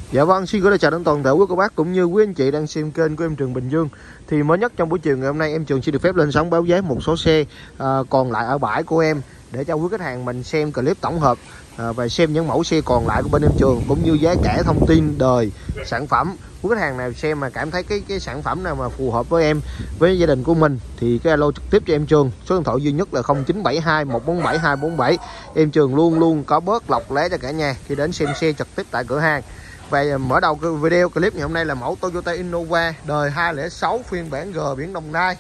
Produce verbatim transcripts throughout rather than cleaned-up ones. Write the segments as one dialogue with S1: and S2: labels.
S1: Dạ vâng, xin gửi lời chào đến toàn thể quý cô bác cũng như quý anh chị đang xem kênh của em Trường Bình Dương. Thì mới nhất trong buổi chiều ngày hôm nay em Trường xin được phép lên sóng báo giá một số xe uh, còn lại ở bãi của em để cho quý khách hàng mình xem clip tổng hợp uh, và xem những mẫu xe còn lại của bên em Trường cũng như giá cả, thông tin đời sản phẩm. Quý khách hàng nào xem mà cảm thấy cái cái sản phẩm nào mà phù hợp với em, với gia đình của mình thì cái alo trực tiếp cho em Trường. Số điện thoại duy nhất là không chín bảy hai một bốn bảy hai bốn bảy. Em Trường luôn luôn có bớt lọc lé cho cả nhà khi đến xem xe trực tiếp tại cửa hàng. Và mở đầu cái video clip ngày hôm nay là mẫu Toyota Innova đời hai không sáu phiên bản G biển Đồng Nai.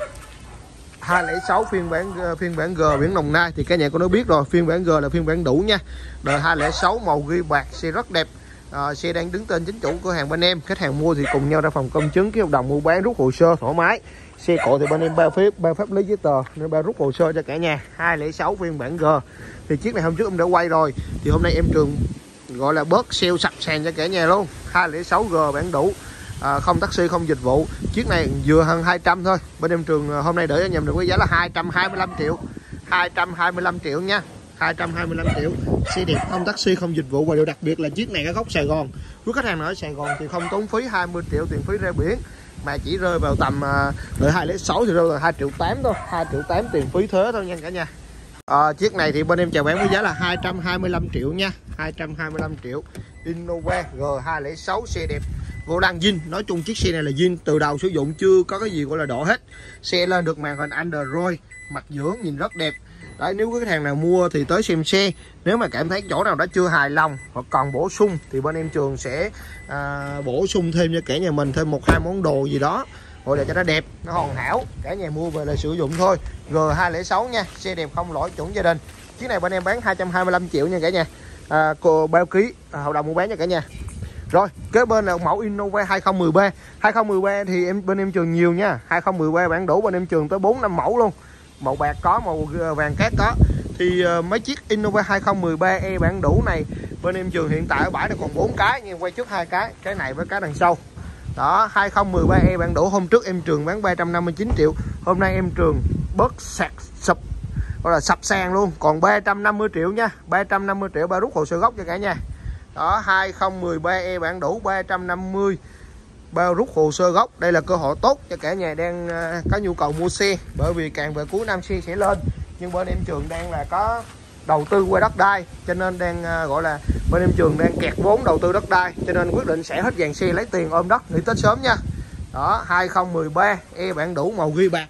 S1: hai không sáu phiên bản phiên bản G biển Đồng Nai thì các nhà cũng đã biết rồi, phiên bản G là phiên bản đủ nha. Đời hai không sáu màu ghi bạc, xe rất đẹp. À, xe đang đứng tên chính chủ cửa hàng bên em. Khách hàng mua thì cùng nhau ra phòng công chứng ký hợp đồng mua bán, rút hồ sơ thoải mái. Xe cộ thì bên em bao phép bao pháp lý giấy tờ nên bao rút hồ sơ cho cả nhà. hai không sáu phiên bản G thì chiếc này hôm trước em đã quay rồi, thì hôm nay em Trường gọi là bớt sale sập sàn cho cả nhà luôn. Hai không sáu G bản đủ, à, không taxi không dịch vụ. Chiếc này vừa hơn hai trăm thôi. Bên em Trường hôm nay để cho nhầm được với giá là hai trăm hai mươi lăm triệu. hai trăm hai mươi lăm triệu nha. hai trăm hai mươi lăm triệu. Xe đẹp, không taxi không dịch vụ. Và điều đặc biệt là chiếc này ở góc Sài Gòn. Với khách hàng ở Sài Gòn thì không tốn phí hai mươi triệu tiền phí ra biển, mà chỉ rơi vào tầm đợi hai không sáu thì rơi vào hai triệu tám thôi. hai triệu tám tiền phí thuế thôi nha cả nhà. À, chiếc này thì bên em chào bán với giá là hai trăm hai mươi lăm triệu nha. hai trăm hai mươi lăm triệu. Innova G hai không sáu xe đẹp, vô lăng zin. Nói chung chiếc xe này là zin từ đầu sử dụng, chưa có cái gì gọi là đổ hết. Xe lên được màn hình Android, mặt dưỡng nhìn rất đẹp. Đấy, nếu khách hàng nào mua thì tới xem xe. Nếu mà cảm thấy chỗ nào đó chưa hài lòng hoặc còn bổ sung thì bên em Trường sẽ à, bổ sung thêm cho cả nhà mình thêm một hai món đồ gì đó gọi là cho nó đẹp, nó hoàn hảo, cả nhà mua về là sử dụng thôi. G hai không sáu nha, xe đẹp không lỗi, chuẩn gia đình. Chiếc này bên em bán hai trăm hai mươi lăm triệu nha cả nhà. À, cô bao ký à, hợp đồng mua bán cho cả nhà. Rồi, kế bên là mẫu Innova hai không một ba. hai không một ba thì em bên em Trường nhiều nha. hai không một ba bản đủ bên em Trường tới bốn năm mẫu luôn. Màu bạc có, màu vàng cát có. Thì uh, mấy chiếc Innova hai không một ba E bản đủ này bên em Trường hiện tại ở bãi nó còn bốn cái, nhưng quay trước hai cái, cái này với cái đằng sau. Đó, hai không một ba E bản đủ hôm trước em Trường bán ba trăm năm mươi chín triệu. Hôm nay em Trường bớt sạc sập, gọi là sập sàn luôn, còn ba trăm năm mươi triệu nha. ba trăm năm mươi triệu bao rút hồ sơ gốc cho cả nhà. Đó, hai không một ba E bản đủ ba trăm năm mươi bao rút hồ sơ gốc. Đây là cơ hội tốt cho cả nhà đang uh, có nhu cầu mua xe, bởi vì càng về cuối năm xe sẽ lên. Nhưng bên em Trường đang là có đầu tư qua đất đai, cho nên đang uh, gọi là bên em Trường đang kẹt vốn đầu tư đất đai, cho nên quyết định sẽ hết dàn xe lấy tiền ôm đất nghỉ Tết sớm nha. Đó, hai không một ba E bản đủ màu ghi bạc.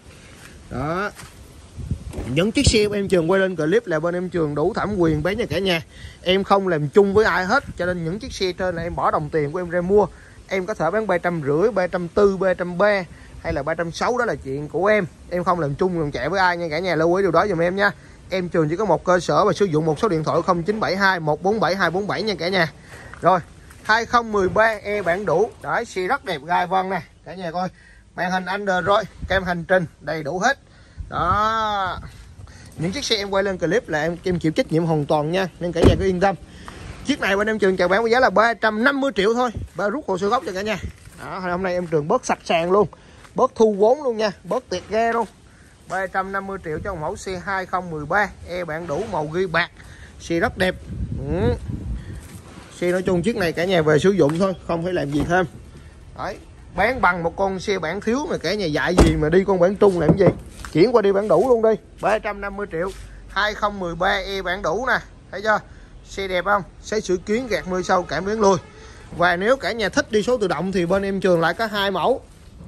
S1: Đó, những chiếc xe em Trường quay lên clip là bên em Trường đủ thẩm quyền bán cho cả nhà. Em không làm chung với ai hết, cho nên những chiếc xe trên là em bỏ đồng tiền của em ra mua. Em có thể bán ba trăm rưỡi, ba trăm tư, ba trăm ba hay là ba trăm sáu, đó là chuyện của em. Em không làm chung làm chạy với ai nha cả nhà, lưu ý điều đó giùm em nha. Em Trường chỉ có một cơ sở và sử dụng một số điện thoại không chín bảy hai một bốn bảy hai bốn bảy nha cả nhà. Rồi, hai không một ba E bản đủ. Đấy, xe rất đẹp, gai vân nè cả nhà coi. Màn hình Android, cam hành trình đầy đủ hết. Đó, những chiếc xe em quay lên clip là em em chịu trách nhiệm hoàn toàn nha, nên cả nhà cứ yên tâm. Chiếc này bên em Trường chào bán với giá là ba trăm năm mươi triệu thôi, ba rút hồ sơ gốc cho cả nhà. Đó, hôm nay em Trường bớt sạch sàn luôn, bớt thu vốn luôn nha, bớt tiệt ghe luôn. ba trăm năm mươi triệu cho một mẫu xe hai không một ba E bản đủ màu ghi bạc, xe rất đẹp. Ừ. Xe nói chung chiếc này cả nhà về sử dụng thôi, không phải làm gì thêm. Đấy, bán bằng một con xe bản thiếu mà cả nhà dạy gì mà đi con bản trung làm gì. Chuyển qua đi bản đủ luôn đi. Ba trăm năm mươi triệu hai không một ba E bản đủ nè, thấy chưa? Xe đẹp không? Xe sửa kiến, gạt mưa sâu, cảm biến lùi. Và nếu cả nhà thích đi số tự động thì bên em Trường lại có hai mẫu.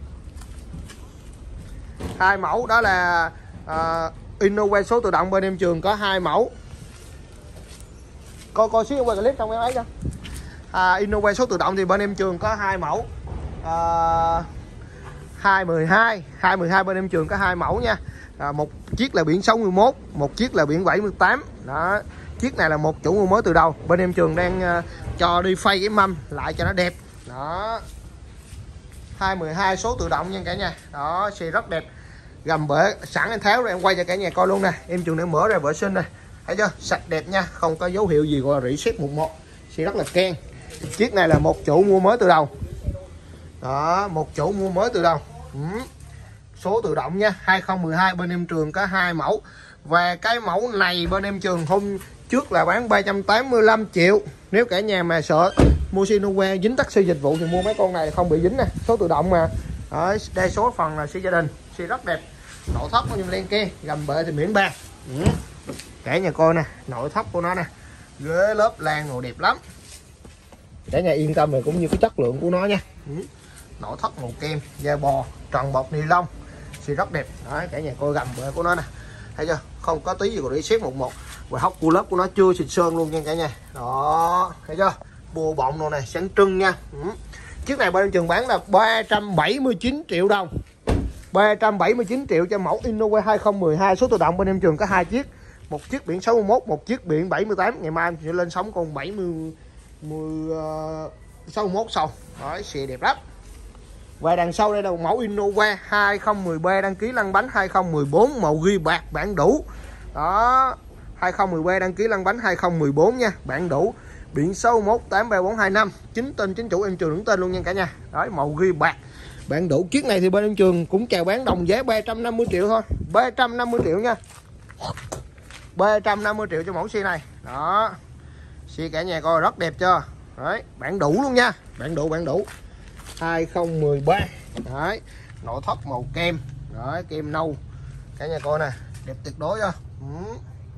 S1: Hai mẫu đó là uh, Innova số tự động bên em Trường có hai mẫu. Coi coi xíu qua clip xong em ấy cho. À, Innova số tự động thì bên em Trường có hai mẫu. Uh, hai mười hai, hai mười hai bên em Trường có hai mẫu nha. À, một chiếc là biển sáu mươi mốt, một chiếc là biển bảy mươi tám. Đó. Chiếc này là một chủ mua mới từ đầu. Bên em Trường đang uh, cho đi phay cái mâm lại cho nó đẹp. Đó. hai mười hai số tự động nha cả nhà. Đó, xe rất đẹp. Gầm bể sẵn em tháo rồi em quay cho cả nhà coi luôn nè. Em Trường đang mở ra vệ sinh này. Thấy chưa? Sạch đẹp nha, không có dấu hiệu gì gọi là reset một một. Xe rất là keng. Chiếc này là một chủ mua mới từ đầu. Đó, một chủ mua mới từ đầu. Ừ. Số tự động nha, hai không một hai bên em Trường có hai mẫu. Và cái mẫu này bên em Trường hôm trước là bán ba trăm tám mươi lăm triệu. Nếu cả nhà mà sợ mua xe Innova dính taxi dịch vụ thì mua mấy con này không bị dính nè, số tự động mà. Đấy, đa số phần là xe gia đình, xe rất đẹp, nội thất nó len ke, gầm bệ thì miễn bàn. Ừ. Cả nhà coi nè, nội thất của nó nè, ghế lớp lan ngồi đẹp lắm. Cả nhà yên tâm về cũng như cái chất lượng của nó nha. Ừ. Nội thất màu kem, da bò, trần bọc ni lông, xe rất đẹp. Đấy, cả nhà coi gầm bệ của nó nè, thấy chưa, không có tí gì của đi xếp một một. Và hốc cua lớp của nó chưa xịt sơn luôn nha cả nhà. Đó, thấy chưa, bùa bọng đồ này sáng trưng nha. Ừ. Chiếc này bên em Trường bán là ba trăm bảy mươi chín triệu đồng, ba trăm bảy mươi chín triệu cho mẫu Innova hai không một hai. Số tự động bên em Trường có hai chiếc, một chiếc biển sáu mươi mốt, một chiếc biển bảy mươi tám. Ngày mai em sẽ lên sóng con bảy mươi mười uh, sáu mươi mốt sau. Đấy, xe đẹp lắm. Và đằng sau đây là một mẫu Innova hai không một ba, đăng ký lăn bánh hai không một bốn, màu ghi bạc, bản đủ. Đó, hai không một ba đăng ký lăn bánh hai không một bốn nha, bản đủ, biển sáu mốt tám ba bốn hai năm, chính tên chính chủ em Trường đứng tên luôn nha cả nhà. Đấy, màu ghi bạc, bản đủ. Chiếc này thì bên em Trường cũng chào bán đồng giá ba trăm năm mươi triệu thôi, ba trăm năm mươi triệu nha, ba trăm năm mươi triệu cho mẫu xe này. Đó, xe cả nhà coi rất đẹp chưa. Đấy, bản đủ luôn nha, bản đủ, bản đủ hai không một ba. Đấy, nội thất màu kem, đấy, kem nâu, cả nhà coi nè, đẹp tuyệt đối chưa. Ừ.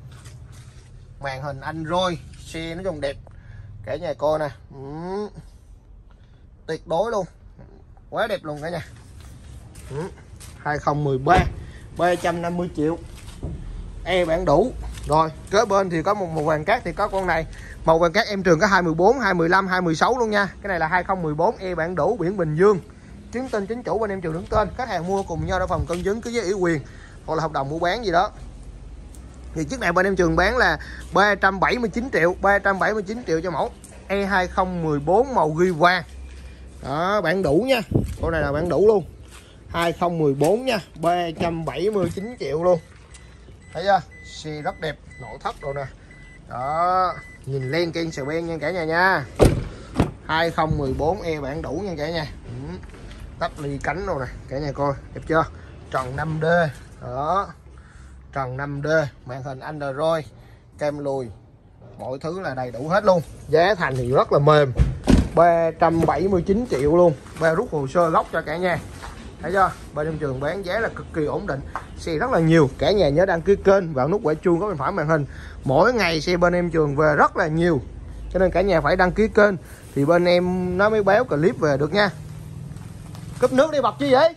S1: Màn hình Android, xe nói chung đẹp, cả nhà coi nè. Ừ. Tuyệt đối luôn, quá đẹp luôn cả nhà. Ừ. hai không một ba, ba trăm năm mươi triệu, e bản đủ. Rồi kế bên thì có một màu vàng cát, thì có con này màu vàng cát em Trường có hai bốn, hai lăm, hai sáu luôn nha. Cái này là hai không một bốn, e bản đủ, biển Bình Dương, chứng tên chính chủ bên em Trường đứng tên. Khách hàng mua cùng nhau đã phòng cân chứng, ký giấy ủy quyền hoặc là hợp đồng mua bán gì đó. Thì chiếc này bên em Trường bán là ba trăm bảy mươi chín triệu, ba trăm bảy mươi chín triệu cho mẫu e hai không một bốn màu ghi vàng. Đó, bản đủ nha, con này là bản đủ luôn, hai không một bốn nha, ba trăm bảy mươi chín triệu luôn. Thấy chưa, xe rất đẹp, nội thất rồi nè. Đó, nhìn len keng sờ ben nha cả nhà nha. hai không một bốn e bản đủ nha cả nhà. Ừ. Tắp ly cánh rồi nè, cả nhà coi đẹp chưa, trần năm D. Đó, trần năm D, màn hình Android, cam lùi, mọi thứ là đầy đủ hết luôn. Giá thành thì rất là mềm, ba trăm bảy mươi chín triệu luôn. Ba rút hồ sơ gốc cho cả nhà. Thấy chưa, bên em Trường bán giá là cực kỳ ổn định, xe rất là nhiều. Cả nhà nhớ đăng ký kênh, vào nút quả chuông có bên phải màn hình. Mỗi ngày xe bên em Trường về rất là nhiều, cho nên cả nhà phải đăng ký kênh thì bên em nó mới báo clip về được nha. Cúp nước đi bọc chi vậy?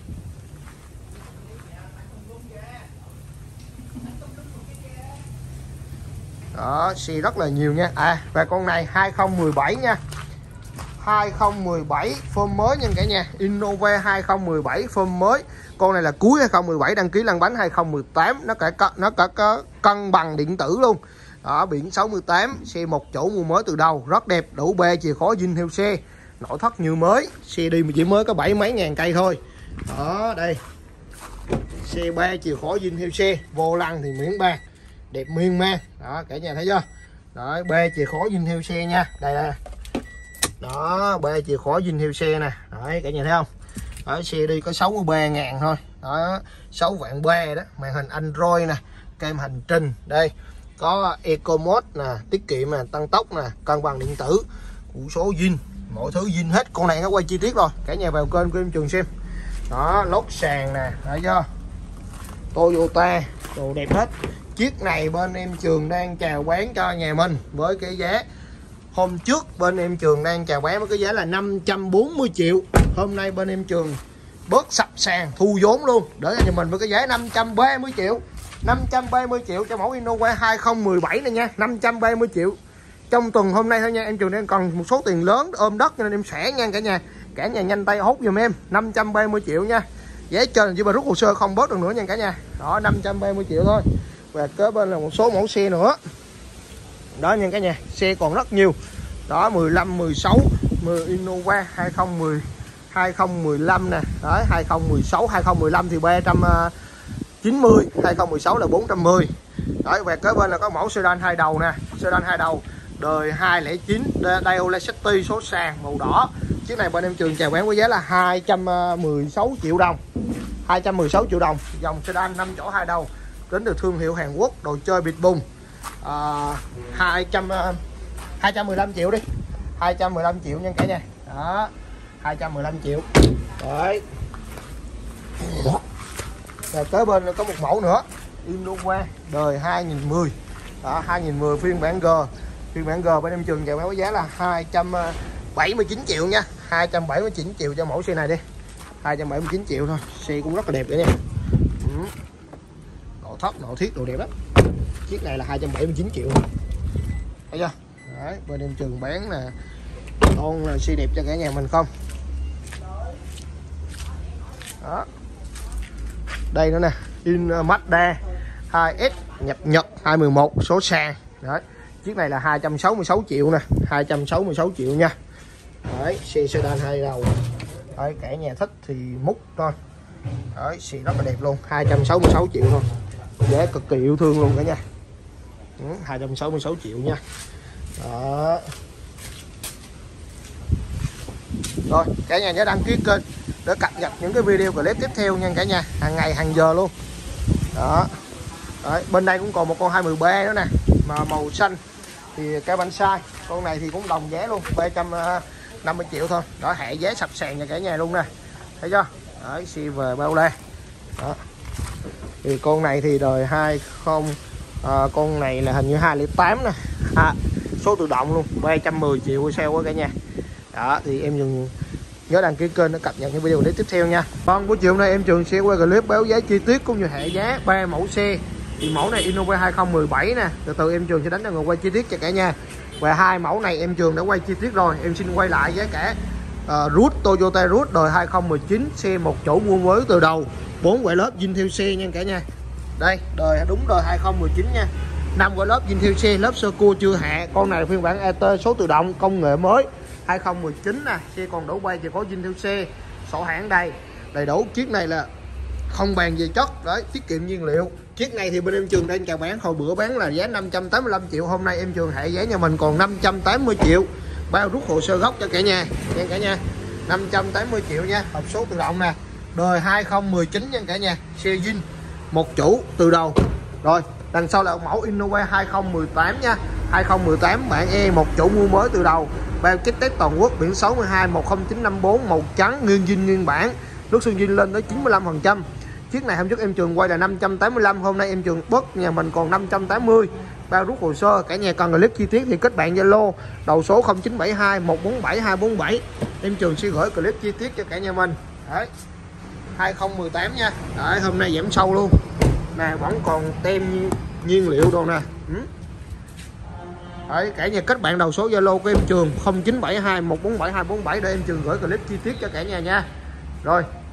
S1: Đó, xe rất là nhiều nha. À, và con này hai không một bảy nha, hai không một bảy form mới nha cả nhà. Innova hai không một bảy form mới. Con này là cuối hai không một bảy, đăng ký lăn bánh hai không một tám, nó cả nó cả có cân bằng điện tử luôn. Đó, biển sáu mươi tám, xe một chỗ mua mới từ đầu, rất đẹp, đủ bê, chìa khóa zin theo xe, nội thất như mới. Xe đi mà chỉ mới có bảy mấy ngàn cây thôi. Đó, đây, xe ba chìa khóa zin theo xe, vô lăng thì miễn bàn, đẹp miên man. Đó, cả nhà thấy chưa. Đó, bê chìa khóa zin theo xe nha, đây nè. Đó, bê chìa khóa zin theo xe nè. Đấy, cả nhà thấy không. Đó, xe đi có sáu mươi ba ngàn thôi. Đó, sáu vạn bê đó, màn hình Android nè, kem hành trình. Đây, có Eco Mode nè, tiết kiệm nè, tăng tốc nè, cân bằng điện tử, củ số zin, mọi thứ zin hết. Con này nó quay chi tiết rồi, cả nhà vào kênh của em Trường xem. Đó, lót sàn nè, thấy chưa, Toyota, đồ đẹp hết. Chiếc này bên em Trường đang chào bán cho nhà mình với cái giá hôm trước bên em Trường đang chào bán với cái giá là năm trăm bốn mươi triệu. Hôm nay bên em Trường bớt sập sàn, thu vốn luôn để cho nhà mình với cái giá năm trăm ba mươi triệu. năm trăm ba mươi triệu cho mẫu Innova hai không một bảy này nha, năm trăm ba mươi triệu. Trong tuần hôm nay thôi nha, em Trường đang còn một số tiền lớn ôm đất nên em sẽ nha cả nhà. Cả nhà nhanh tay hốt giùm em, năm trăm ba mươi triệu nha. Giá trên chỉ mà rút hồ sơ không bớt được nữa nha cả nhà. Đó, năm trăm ba mươi triệu thôi. Và kế bên là một số mẫu xe nữa. Đó nha cả nhà, xe còn rất nhiều. Đó, mười lăm, mười sáu, mười Innova hai không một hai không một lăm nè. Đấy, hai không một sáu, hai không một lăm thì ba trăm chín mươi, hai không một sáu là bốn trăm mười. Đấy, và kế bên là có mẫu sedan hai đầu nè, sedan hai đầu đời hai không chín, Daihatsu City số sàn màu đỏ. Chiếc này bên em Trường chào bán với giá là hai trăm mười sáu triệu đồng. hai trăm mười sáu triệu đồng, dòng sedan năm chỗ hai đầu, đến từ thương hiệu Hàn Quốc, đồ chơi bịt bùng. À, hai trăm, hai trăm mười lăm triệu đi. hai trăm mười lăm triệu nha cả nhà. Đó, hai trăm mười lăm triệu. Đấy. Rồi tới bên có một mẫu nữa, Innova đời hai nghìn mười. Đó, hai nghìn mười phiên bản G. Phiên bản G bên em Trường chào báo giá là hai trăm bảy mươi chín triệu nha. hai trăm bảy mươi chín triệu cho mẫu xe này đi. hai trăm bảy mươi chín triệu thôi. Xe cũng rất là đẹp đấy nha. Ừ. Nội thất, nội thiết đồ đẹp lắm. Chiếc này là hai trăm bảy mươi chín triệu. Thấy chưa? Đấy, bên em Trường bán là con là xe đẹp cho cả nhà mình không. Đó. Đây nữa nè, in Mazda hai S nhập Nhật hai một một số sàn. Đấy. Chiếc này là hai trăm sáu mươi sáu triệu nè, hai trăm sáu mươi sáu triệu nha. Đấy, xe sedan hai đầu. Đấy, cả nhà thích thì múc thôi. Đấy, xe rất là đẹp luôn, hai trăm sáu mươi sáu triệu thôi. Giá cực kỳ yêu thương luôn cả nhà. Ừ, hai trăm sáu mươi sáu triệu nha. Đó. Rồi, cả nhà nhớ đăng ký kênh để cập nhật những cái video clip tiếp theo nha cả nhà, hàng ngày hàng giờ luôn. Đó. Đấy, bên đây cũng còn một con hai mươi B nữa nè, mà màu xanh thì cái bánh sai. Con này thì cũng đồng giá luôn, ba trăm năm mươi triệu thôi. Đó, hệ giá sập sàn cho cả nhà luôn nè. Thấy chưa? Đấy, xe về bao la. Đó. Thì con này thì đời hai không à, con này là hình như hai không tám nè. À, số tự động luôn, ba trăm mười triệu sale quá cả nhà. Đó, thì em đừng nhớ đăng ký kênh để cập nhật những video clip tiếp theo nha. Vâng, buổi chiều hôm nay em Trường sẽ quay clip báo giá chi tiết cũng như hệ giá ba mẫu xe. Thì mẫu này Innova hai không một bảy nè, từ từ em Trường sẽ đánh cho người quay chi tiết cho cả nhà. Và hai mẫu này em Trường đã quay chi tiết rồi, em xin quay lại giá cả. uh, Root, Toyota Root đời hai không một chín, xe một chỗ mua mới từ đầu, bốn quại lớp zin theo xe nha cả nhà. Đây, đời đúng đời hai không một chín nha. năm quại lớp zin theo xe, lớp sơ cua chưa hạ. Con này là phiên bản e tê số tự động công nghệ mới hai không một chín nè, xe còn đổ quay chỉ có zin theo xe, sổ hãng đây đầy đủ. Chiếc này là không bàn về chất, đấy, tiết kiệm nhiên liệu. Chiếc này thì bên em Trường đang chào bán, hồi bữa bán là giá năm trăm tám mươi lăm triệu, hôm nay em Trường hệ giá nhà mình còn năm trăm tám mươi triệu, bao rút hồ sơ gốc cho cả nhà nha cả nhà. Năm trăm tám mươi triệu nha, hộp số tự động nè, đời hai không một chín nha cả nhà, xe zin một chủ từ đầu. Rồi đằng sau là mẫu Innova hai không một tám nha, hai không một tám bản E một chủ mua mới từ đầu, bao kit test toàn quốc, biển số mười hai một không chín năm bốn, màu trắng, nguyên zin nguyên bản, nước sơn zin lên tới chín mươi lăm phần trăm. Chiếc này hôm trước em Trường quay là năm trăm tám mươi lăm, hôm nay em Trường bớt nhà mình còn năm trăm tám mươi, bao rút hồ sơ. Cả nhà cần clip chi tiết thì kết bạn Zalo đầu số không chín bảy hai một bốn bảy hai bốn bảy, em Trường sẽ gửi clip chi tiết cho cả nhà mình. Đấy, hai không một tám nha. Đấy, hôm nay giảm sâu luôn nè, vẫn còn tem nhiên liệu đâu nè. Ừ. Đấy, cả nhà kết bạn đầu số Zalo của em Trường không chín bảy hai một bốn bảy hai bốn bảy để em Trường gửi clip chi tiết cho cả nhà nha. Rồi